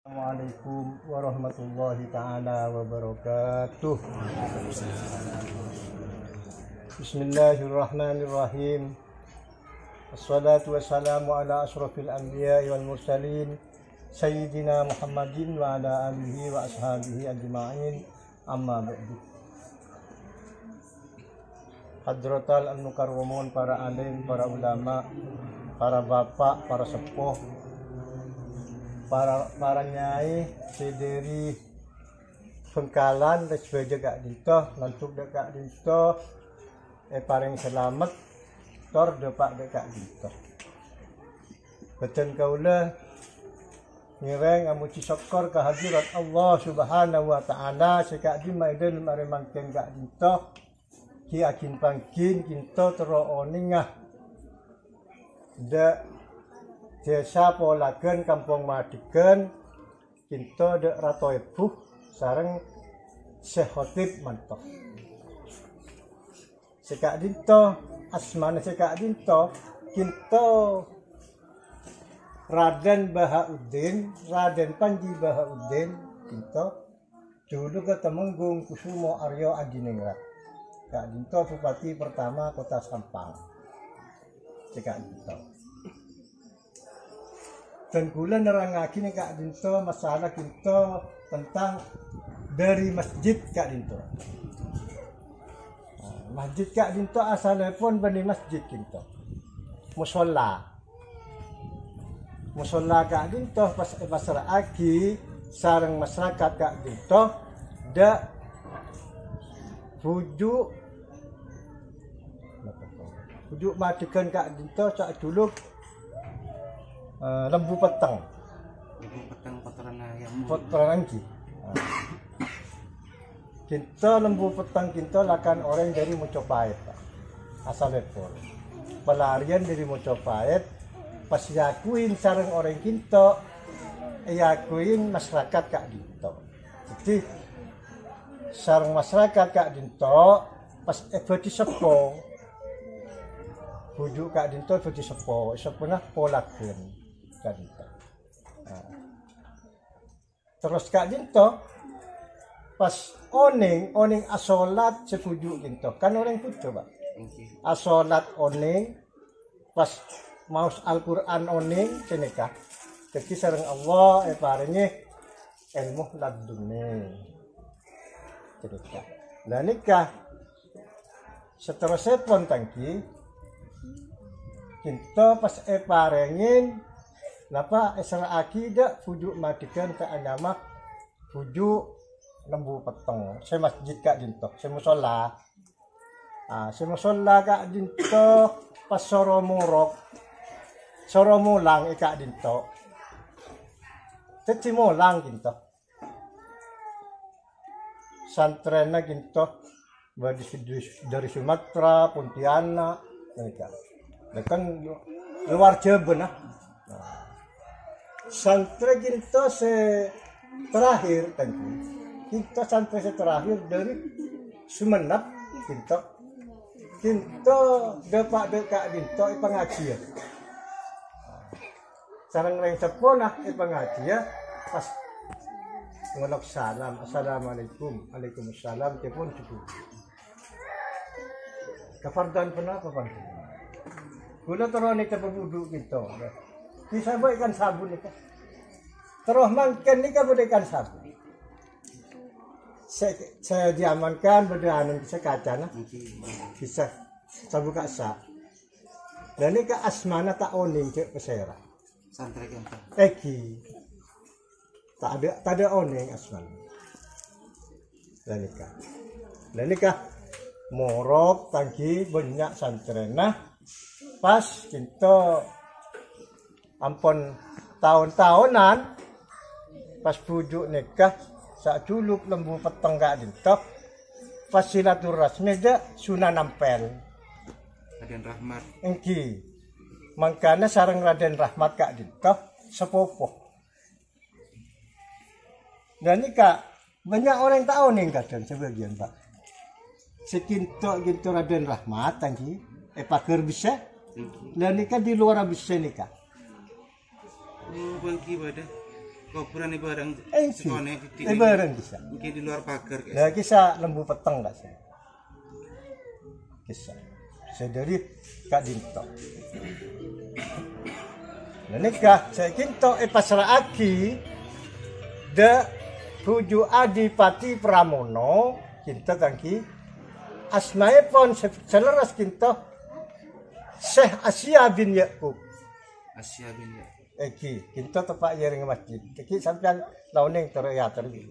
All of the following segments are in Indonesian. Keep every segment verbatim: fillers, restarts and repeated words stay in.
Assalamualaikum warahmatullahi ta'ala wabarakatuh. Bismillahirrahmanirrahim. Assalatu wassalamu ala ashrafil anbiya wal mursalin Sayyidina Muhammadin wa ala alihi wa ashabihi ajma'in, amma ba'du. Hadratal al-mukarramun, para alim, para ulama, para bapak, para sepuh, para para nyai sederi Bengkalan dan sebagai gak dinto lantuk dekat dinto eh paling selamat tor depak dekat dinto beten kaula ngireng amuci syukur kehadirat Allah Subhanahu wa taala sekak di maiden maremangken gak dinto ki akin pangkin kinto tero oningah de desa Polaken Kampung Madiken kinto de Rato Ibu sareng Syekh mantok sekak dinto asmane sekak dinto kinto Raden Bahauddin Raden Panji Bahauddin kinto dulu ke Temenggung Kusumo Aryo Adiningrat sekak dinto bupati pertama Kota Sampang sekak dinto. Dan kula nerangake nih Kak Dinto masalah kinto tentang dari masjid Kak Dinto. Nah, masjid Kak Dinto asalnya pun dari masjid kinto. Musola. Musola Kak Dinto pas pasar aki sareng masyarakat Kak Dinto da bujuk bujuk Madiken Kak Dinto sak dulu Uh, lembu petang, lembu petang kotoran ayam, kotoran angki. Uh. Kita lembu petang kita lakan orang dari Mojopahit, asal lepor. Pelarian dari Mojopahit, pas yakuin sareng orang kita, yakuin masyarakat Kak Dinto. Jadi sareng masyarakat Kak Dinto, pas eventi sepo, bujuk Kak Dinto eventi sepo, sepuna Polaken. Kak Dinto. Nah. Terus Kak Dinto pas oning oning asolat sepujuk Dinto kan orang putu Pak. Asolat oning pas maus Al-Qur'an oning cenika. Jadi sareng Allah e paringi ilmu laduni. Cenika. Lah nikah seterusnya pun tangki Dinto pas e parengin napa esra akidah fujuk Madiken ke agama fujuk lembu peteng saya masjid Kak Dinto saya musola ah saya musola Kak Dinto pas soro murok soro mulang e Kak Dinto teti mulang Dinto santrena Dinto dari dari Sumatera Pontianak mereka kan luar Jawa nah santri kita se terakhir kan kita santri se terakhir dari Sumenep kita kita dapat dekat Dinto pengajian sareng reng sepona pengajian pas ngolok salam assalamualaikum waalaikumsalam telepon cukup kafardan pernah apa pan gula terone ke pebuduk kita bisa buatkan sabun itu. Terus mangken ini kan buatkan sabun. Saya, saya diamankan berdaan bisa kaca nah. Bisa sabun kasa. Dan ini ke asmana tak oning cek pesera. Santri kan. Eki. Tak ada tak ada oning asmana. Dan nikah. Dan nikah morok tangki banyak santrena pas kita ampun tahun-tahunan pas bujuk nikah sak juluk lembu peteng Kak Dinto pas silaturahmi de Sunan Ampel Raden Rahmat engki mangkana sareng Raden Rahmat Kak Dinto sepupuh dan nikah banyak orang tahu nih kadang sebagian Pak sekinto gitu Raden Rahmat tangki eh pakir bisa dan nikah di luar bisa nikah. Oh, bangki pada. kuburan ibu bareng Eh, sekone di eh bareng kisah. mungkin di luar pagar guys. Nah, kisah lembu peteng nggak sih? Kisah. Sedari Kak Dinto. Nah, nikah saya kinto eh pasrah aki de tujuh Adipati Pramono kinto tangki asmae pon seleras kinto Syekh Asia bin Yakub. Asia bin ya. Eki, kinto tepak yering masjid. Eki sampean launing terya terbi.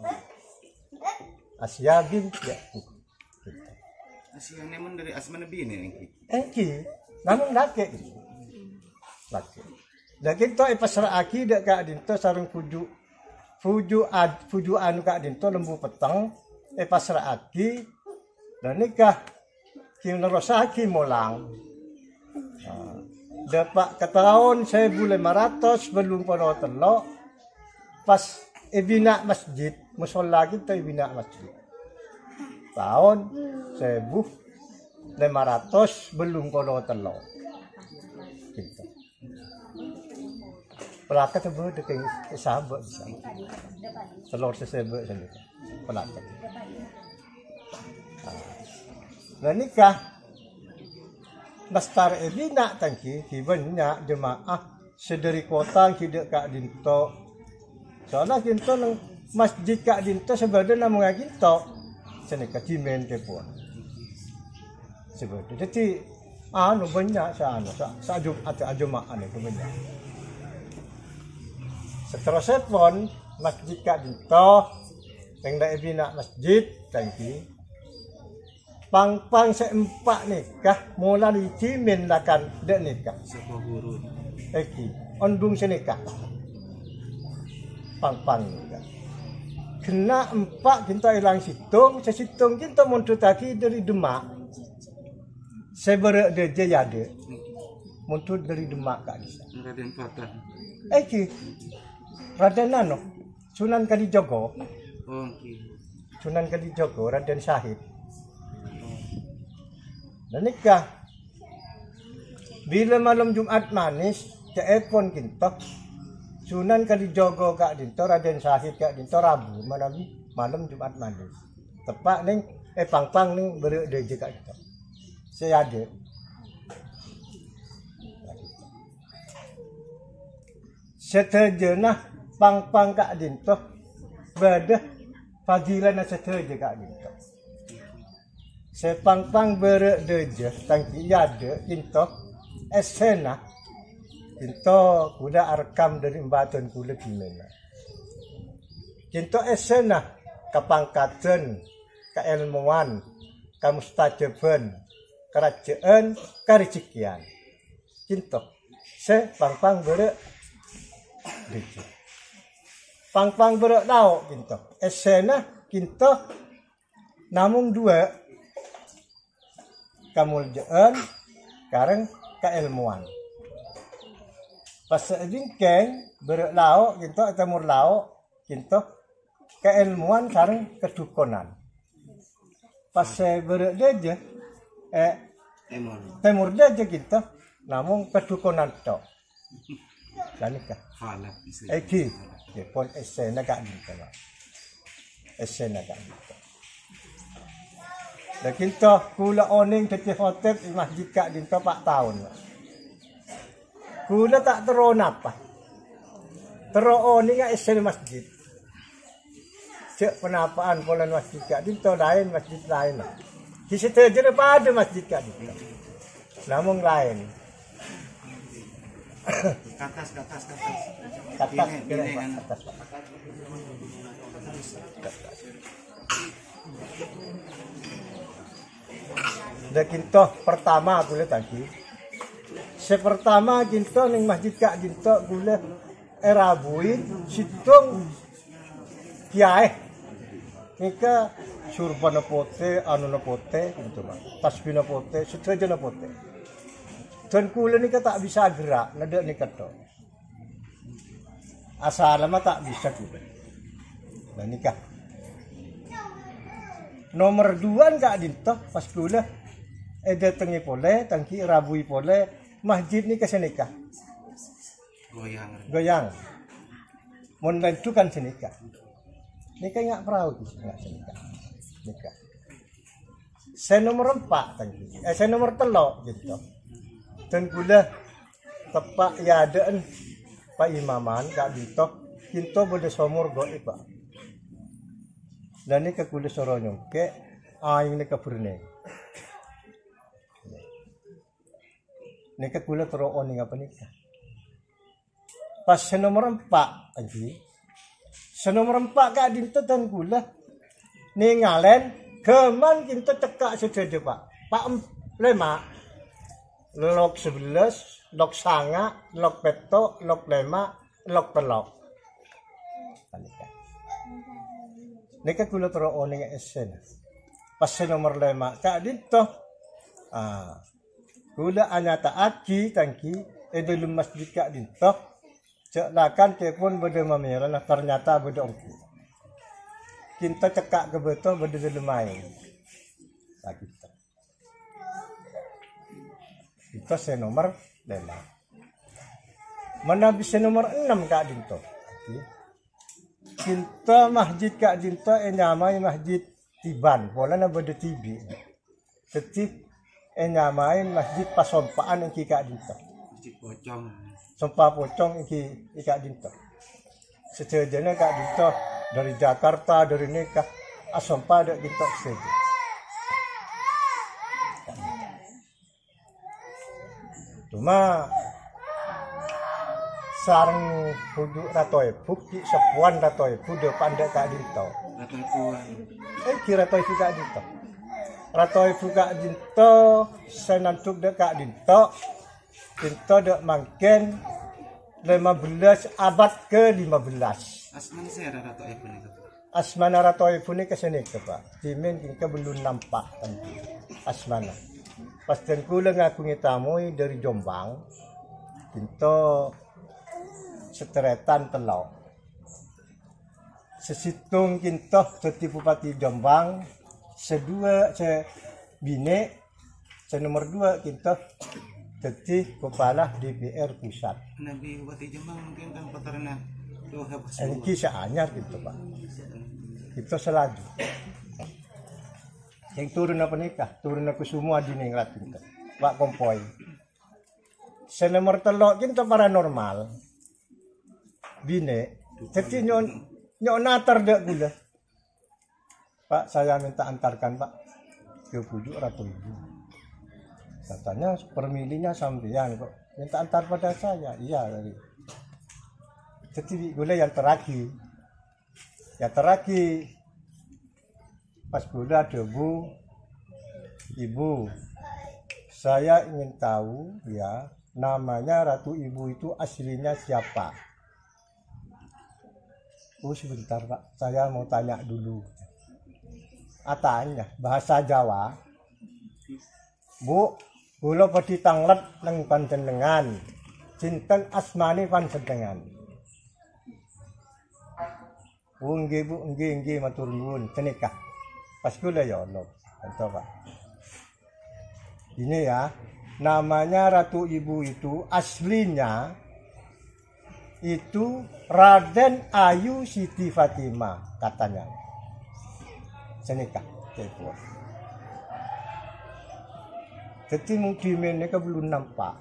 Asia bin Yakub. Asia nemen dari asma nabi ini nih. Eki, namun laki. Laki. Dan kinto e pasrah aki dek Kak Dinto sarung fuju fuju ad fuju anu Kak Dinto lembu peteng e pasrah aki dan nikah king nerosaki molang. Nah, dapat ke tahun seribu lima ratus belum pernah telok pas ibina masjid musola kita ibina masjid tahun seribu lima ratus belum pernah telok gitu. Pelaka tersebut dengan sahabat bisa telur sesebut saja pelaka. Nah nikah Nastar ebina tangki hibanya jemaah sederi kota hidup Kak Dinto. Soalnya Dinto nang masjid Kak Dinto sebenarnya nama Dinto. Senika cimen kepon. Sebenarnya jadi anu banyak sana sa sa Jumat Jumat itu banyak. Seterusnya pun masjid Kak Dinto yang dah ebina masjid tangki pang-pang seempat nikah mula di cimin lakan dek nikah Siapa guru? eki ondung senikah pang-pang nikah kena empat kita hilang situng sesitung kita muntut lagi dari Demak seberak deje yade muntut dari Demak Kak Disa Raden Fatah. eki Raden Nano Sunan Kalijogo Oh, okay. Sunan Kalijogo Raden Syahid. Dan nikah bila malam Jumat manis telepon kinto Sunan Kalijogo Kak Dinto Raden Syahid Kak Dinto Rabu malam malam Jumat manis tepak ning eh pang-pang ning berek deje Kak Dinto saya ada setejenah pang-pang Kak Dinto berada fadilan seteje Kak Dinto sepang-pang berek deje tangki yade kinto esena kinto kuda arkam dari mbatan kula gimana kinto esena kapangkatan keilmuan kamustajaban kerajaan karijikian kinto sepang-pang berek deje pang-pang berek tau kinto esena kinto namun dua kamuljaan kareng keilmuan pas bingkeng berek lauk gitu temur lauk gitu keilmuan kareng kedukonan pas berek deje eh Emon. temur deje gitu namun kedukonan tok lan nikah Falak istilah. eki pon esena Kak Dinto esena Kak Dinto dan kita kula oning dadi hotel di masjid Kak Dinto pak tahun. Kula tak tero napa. Tero oning gak isen masjid. Cek penapaan polan masjid Kak Dinto lain masjid lain. Di situ aja pada masjid Kak Dinto. Namun lain. Katas katas katas. Katas Bine, kira bine, kan. atas Pak. Dan kinto pertama gula tadi. Sepertama kinto ning masjid Kak Dinto gula erabuin situng kiai. Nika surbana pote, anu pote gitu Pak. Tasbih pote, setraja pote. Dan kula nika tak bisa gerak, nada nika to. Asal mah tak bisa gitu. Dan nikah. Nomor dua Kak Dinto pas kula eh datangi pole, tangki rabui pole, masjid ni kesenikah. Goyang. Goyang. Mun itu kan senikah. Nikah nggak perahu nggak senikah. Nikah. Saya nomor empat tadi. Eh saya nomor telok gitu. Dan gula tepak ya ada Pak Imaman Kak Dito kinto bode somur goib Pak. Dan ini ke gula soronyo ke aing ini ke Brunei. Ini ke gula teroon nih apa nikah. Pas senomor empat lagi, senomor empat Kak Dinto dan gula ningalen keman kita cekak saja Pak. Pak lima, lok sebelas, lok sanga, lok peto, lok lima, lok telok. Nika gula teroon nih esen. Pas senomor lima Kak Dinto, ah gula anyata aki tangki itu lemas di Kak Dinto. Ceklakan kepun beda mamira nah ternyata beda ongki. Kita cekak ke beto beda lemai. Lagi kita. Itu saya nomor lima. Mana bisa nomor enam Kak Dinto. Kita masjid Kak Dinto yang namai masjid Tiban. Pola na beda tibi. Tetip yang namai masjid Pasompaan yang Kak Dinto. Masjid Pocong. Sumpah pocong iki Kak Dinto. Sejujurnya Kak Dinto dari Jakarta dari nikah asompa ada Dinto saja. Cuma sarang kudu ratoi bukti sepuan ratoi kudu pandai Kak Dinto. Ratoi puan. Eh kira ratoi Kak Dinto. Ratoi Kak Dinto senantuk dek Kak Dinto. Dinto dek mangken lima belas abad ke lima belas. Asman saya Rato Epun itu. Asmana Rato Epun ini kesini ke Pak. Timin kita belum nampak tadi. Asmana. Pas dan kula ngaku ngitamui dari Jombang. Dinto seteretan telok. Sesitung kinto jadi Bupati Jombang. Sedua se bine. Se nomor dua kinto jadi kepala D P R pusat. Nabi Bupati Jombang mungkin kan peternak tuh habis. Ini kisah anyar gitu Pak. Itu selaju. Yang turun apa nikah? Turun aku semua di ningrat gitu. Pak Kompoi. Senomor telok kita paranormal. Bine. Jadi nyon nyon natar dek gula. Pak saya minta antarkan Pak ke pujuk Ratu Ibu. Katanya permilinya sampean kok minta antar pada saya. Iya tadi. Jadi gula yang terakhir. Ya terakhir pas gula debu Ibu. Saya ingin tahu ya namanya Ratu Ibu itu aslinya siapa? Oh sebentar Pak, saya mau tanya dulu. Atanya bahasa Jawa. Bu, kula pedi tanglet nang panjenengan. Sinten asmane panjenengan? Oh nggih Bu, nggih nggih matur nuwun. Cenikah. Pas kula ya Allah. Coba. Ini ya, namanya Ratu Ibu itu aslinya itu Raden Ayu Siti Fatimah katanya. Cenikah. Cepo. Jadi mungkin mereka belum nampak.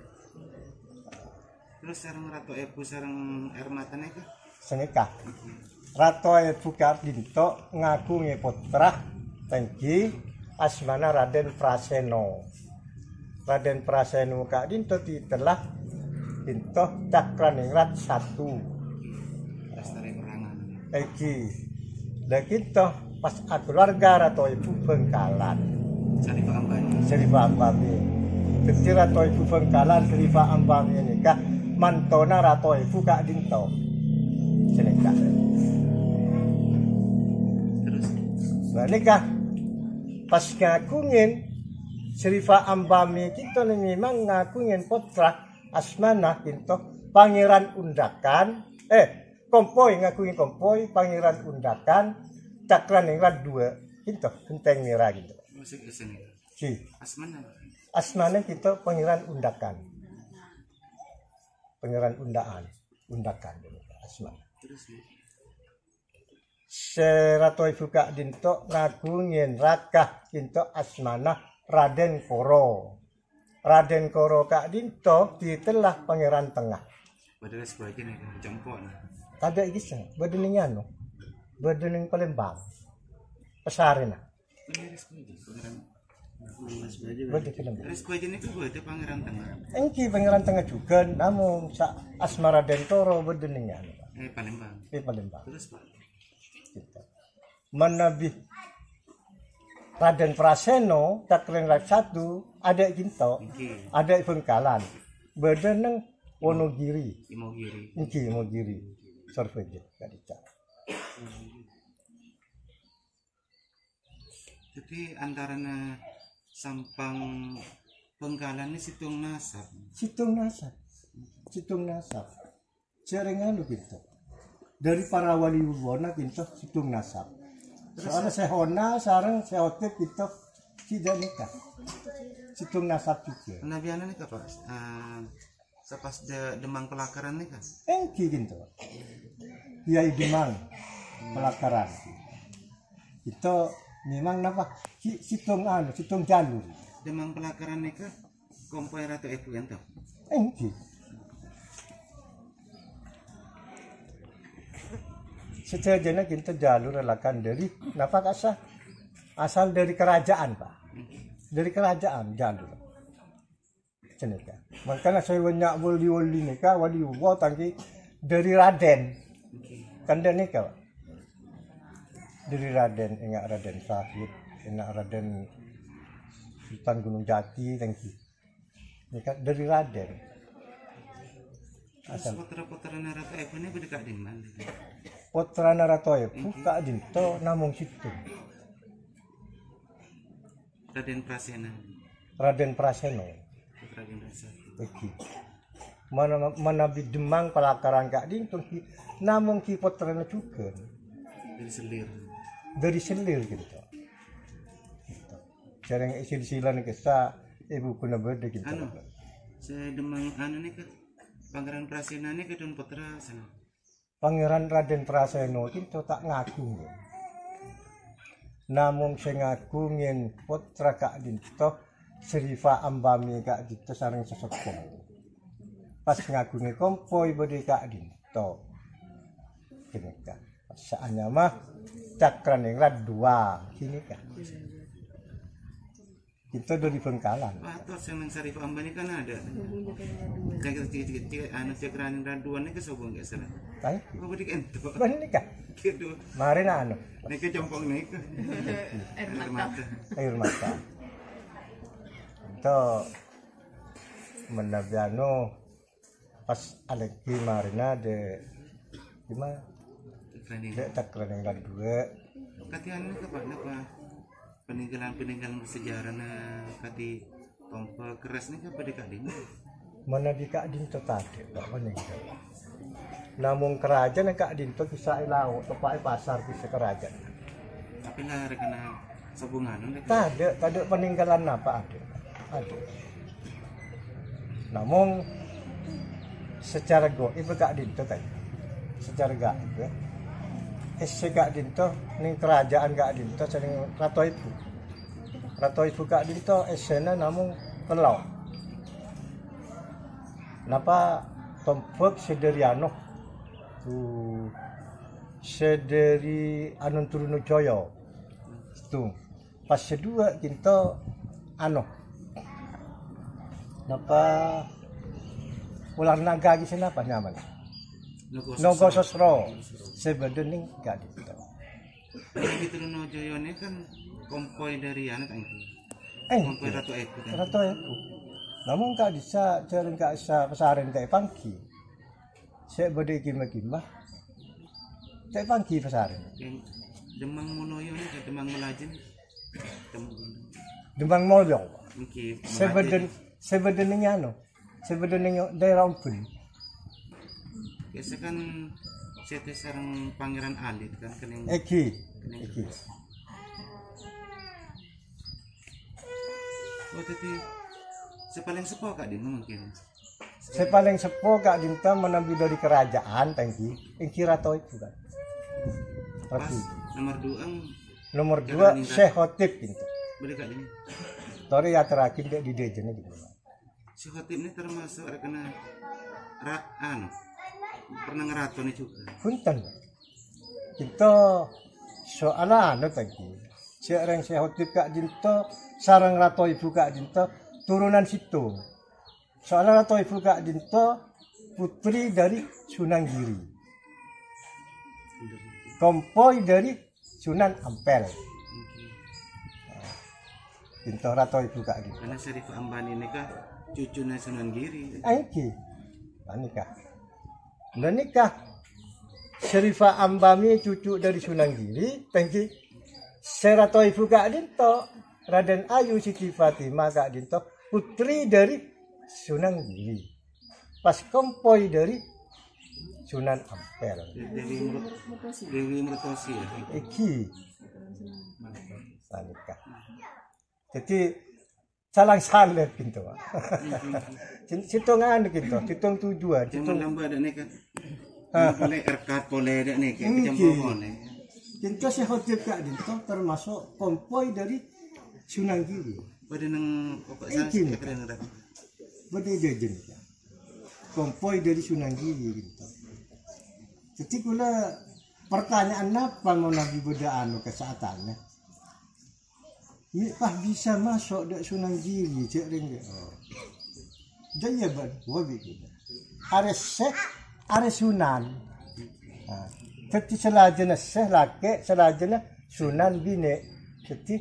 Terus sarang Ratu Epu sarang air mata nih kah? Senikah. Ratu Epu Kak Dinto ngaku ngepotrah tangki asmana Raden Praseno. Raden Praseno Kak Dinto telah Dinto Cakraningrat satu. Lestari perangan. Eki. Dan kita pas keluarga Ratu Epu Bengkalan. Sarifah Ambani. Sarifah Ambani. Jadi Ratu Ibu Bengkalan Sarifah Ambani ini kah mantona Ratu Ibu Kak Dinto. Senikah. Terus. Nah nikah pas ngakungin Sarifah Ambani kita memang ngakungin putra asmana Dinto Pangeran Undakan. Eh Kompoi ngakungin Kompoi Pangeran Undakan Cakraningrat dua. Dinto genteng merah gitu. Musik kesini. Si. Asman apa? Asmane kita Pangeran Undakan. Pangeran Undaan, Undakan asma. Terus nih. Seratoi fuka dinto ngagungin rakah dinto asmana Raden Koro. Raden Koro Kak Dinto ditelah pangeran tengah. Padahal sebagian nih jempol. Kada iseng, bedening anu. Bedening Palembang. Pesarina. Bener sebagian pangeran. Bede Palembang. Terus sebagian itu gue itu pangeran tengah. Engki pangeran tengah juga, namun sa asma Raden Koro bedening anu. Eh Palembang. Di Palembang. Terus Pak. Gitu. Menabi Raden Praseno Cakren satu ada Ginto, Oke. ada Bengkalan, bedeneng Wonogiri, Imogiri. Engki Wonogiri, Sorveje, kadica. Jadi antara na Sampang Bengkalan ini Situng Nasab. Situng Nasab, Situng Nasab, jaringan lu gitu. Dari para wali wibona gitu Situng Nasab. Soalnya sehona sarang seotek gitu tidak nikah. Situng Nasab juga. Penabianan nih Pak. Uh, sepas de Demang Pelakaran nih kan. Engki gitu. Kiai Demang Pelakaran. Itu memang napa? Situng anu, Situng Jalur. Demang Pelakaran nih kan kompoi Ratu Epu ento. Engki. Sejajarnya kita jalur relakan dari napa kasah asal dari kerajaan Pak, dari kerajaan jalur. Cenika. Makanya saya banyak wali-wali nikah, wali wali tangki dari Raden, kan dari nikah. Dari Raden, ingat Raden Syahid, ingat Raden Sultan Gunung Jati, tangki. Nikah dari Raden. Asal putra-putra Ratu Epu ini berdekat di mana? Putra Naratoya buka dinto namung situ. Raden Prasena. Raden Praseno. Raden Prasena. Iki. Mana mana Demang Pelakaran Kak Dinto namung ki putrana juga. Dari Selir. Dari Selir gitu. Gitu. Jarang isi silan kesa ibu kuna berde gitu. Anu. Saya Demang anu nih ke Pangeran Prasena nih ke Don Putra sana. Pangeran Raden Praseno itu tak ngagung. Namun saya ngagungin putra Kak Dinto Serifa Ambami Kak Dinto sareng sesokong. Pas ngagungi kompoi bodi Kak Dinto. Kini kan. Saatnya mah cakran yang dua. Kini kan. Itu dari Bengkalan. Wah, tuh senang Serifa Ambami kan ada. Kayak tiga-tiga anak cakran yang raduan ini kesobong gak salah. Baik. Kau beri ento. Kan ini kan. Gitu. Mari anu. Nek ke jompong nek. Air mata. Air mata. Itu menabiano pas aleki marina de gimana? De cakran yang dua. Katian ini kepada apa? Peninggalan-peninggalan bersejarah na kati tompa keras ni kepada Kak Din. Mana di Kak Dinto tadi, tak meninggal. Namun kerajaan Kak Dinto kisah laut, tepai pasar kisah kerajaan. Tapi lah rekana sabungan. Tak ada, tak ada peninggalan apa ada, ada. Namun secara goib Kak Dinto tadi, secara gaib ya. Ese Kak Dinto ning kerajaan Kak Dinto sering Ratu Ibu. Ratu Ibu Kak Dinto esena namun kelau. Napa tompok sederiano tu sederi Anun Turuno Joyo. Tu pas kedua kita ano. Napa ular naga di sana apa namanya? Nogo Sosro. Sebedening Kak Dinto. Tapi Turuno Joyo ini kan kompoi dari anak itu. Eh, kompoi Ratu Epu kan. Ratu Epu. Namun Kak bisa jaring Kak bisa pesaren teh pangki. Saya berde gimah-gimah. Teh pangki pesaren. Demang Monoyo ini ke Demang Melajin. Demang Molyo. Mungkin. Sebeden sebedening anu. Sebedening daerah Umpun. Biasa kan saya sarang Pangeran Alit kan kening. Eki. Eki. Oh tapi sepaling sepo Kak Din mungkin. Saya paling sepuh Kak Dinta menambil dari kerajaan tangki yang kira tahu itu kan. Pas nomor dua ang Nomor dua Syekh Khotib gitu. boleh Kak ini. Tori ya terakhir dia di dejennya gitu. Si Khotib ini termasuk kena ra anu pernah ngeraton juga. Punten. Kita soalnya anu tadi. Seorang Syekh Khotib Kak Dinta sarang Rato Ibu Kak Dinta turunan situ. Soalnya Rato Ibu Kak Dinta putri dari Sunan Giri. Kompoi dari Sunan Ampel. Dinta Rato Ibu Kak Dinta. Karena Syarifah Ambani ini kah cucunya Sunan Giri. Aiki. Nikah. Dan nikah. Syarifah Ambami cucu dari Sunan Giri. Tangki. Serato Ibu Kak Dinta. Raden Ayu Siti Fatimah Kak Dinta. Putri dari Sunan Giri. Pas kompoi dari Sunan Ampel. Dewi Murtosi. Dewi Murtosi ya. Iki. Nikah. Jadi salang salah gitu. Hitungan gitu, hitung tujuan. Jangan nambah ada nekat. Boleh erkat boleh ada nekat Hmm, macam pohon nih. Dinta Syekh Khotib Kak Dinta termasuk kompoi dari Sunan Giri. Pada nang pokok sana Iki. keren dah. Beda jejen. Kompoi dari Sunan Giri gitu. Jadi kula pertanyaan apa mau Nabi beda anu kesatannya? Ini pah bisa masuk dek Sunan Giri cek ring. Jaya ban, wabi kita. Are Syekh, are Sunan. Nah, jadi selajana Syekh laki, selajana Sunan bine. Jadi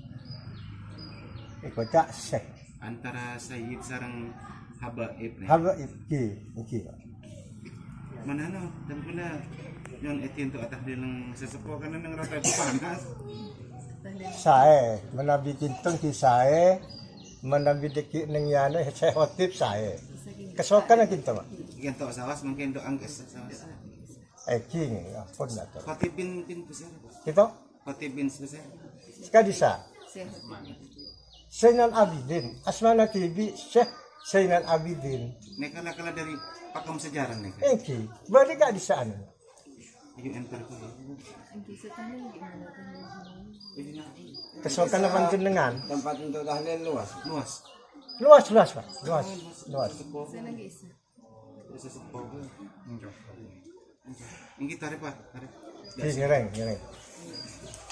ikut cak Syekh. Antara Sayyid sarang Habaib nih. Haba iki, iki. Mana no? Dan pula yang etin tu atas dia nang sesepuh kan nang rata itu panas. Saya menabi kintung di saya menabi deki neng yana Syekh Khotib saya. Kesokan kita mak. Yang tok sawas mungkin tok angges sawas. Eki ni, apa nak tahu? Khatib bin bin besar. Kita Khatib bin besar. sekali sa. Zainal Abidin, Asmana Tibi Syekh Zainal Abidin. Mereka lah kala dari pakem sejarah nih. Eki, balik kak di sana. Ayo enter ko. Kesokan apa jenengan? Tempat untuk tahlil luas. Luas. Luas luas pak, luas luas. Sesepuh. Ini tarik Pak, tarik. Di ngereng ngereng.